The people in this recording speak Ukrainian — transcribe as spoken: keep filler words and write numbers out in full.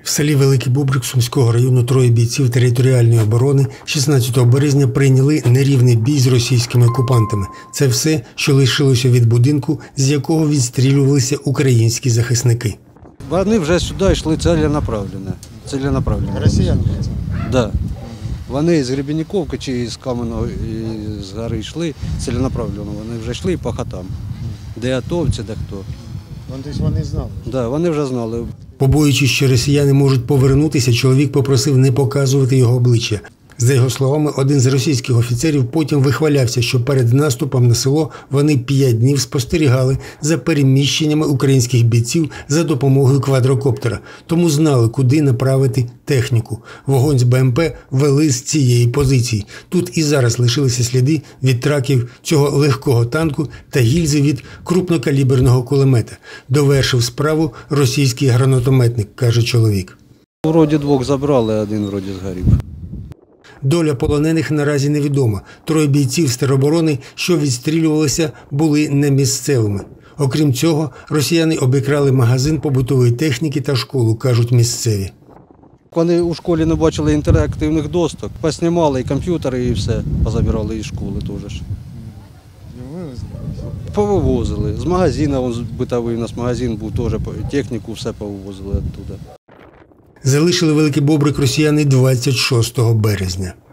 В селі Великий Бобрик Сумського району троє бійців територіальної оборони шістнадцятого березня прийняли нерівний бій з російськими окупантами. Це все, що лишилося від будинку, з якого відстрілювалися українські захисники. Вони вже сюди йшли ціленаправленно. ціленаправленно. Росіяни? Так. Да. Вони з Гребенниковки чи з Кам'яного з гори йшли ціленаправленно. Вони вже йшли по хатам. Де атовці, де хто. Вони, вони знали? Так, да, вони вже знали. Побоюючись, що росіяни можуть повернутися, чоловік попросив не показувати його обличчя. За його словами, один з російських офіцерів потім вихвалявся, що перед наступом на село вони п'ять днів спостерігали за переміщеннями українських бійців за допомогою квадрокоптера, тому знали, куди направити техніку. Вогонь з БМП вели з цієї позиції. Тут і зараз лишилися сліди від траків цього легкого танку та гільзи від крупнокаліберного кулемета. Довершив справу російський гранатометник, каже чоловік. Вроді двох забрали, а один вроді згорів. Доля полонених наразі невідома. Троє бійців з тероборони, що відстрілювалися, були не місцевими. Окрім цього, росіяни обікрали магазин побутової техніки та школу, кажуть місцеві. Вони у школі не бачили інтерактивних досток, поснімали і комп'ютери, і все, позабирали із школи теж. Повивозили. З магазину, битовий у нас магазин був, теж техніку все повивозили оттуда. Залишили Великий Бобрик росіяни двадцять шостого березня.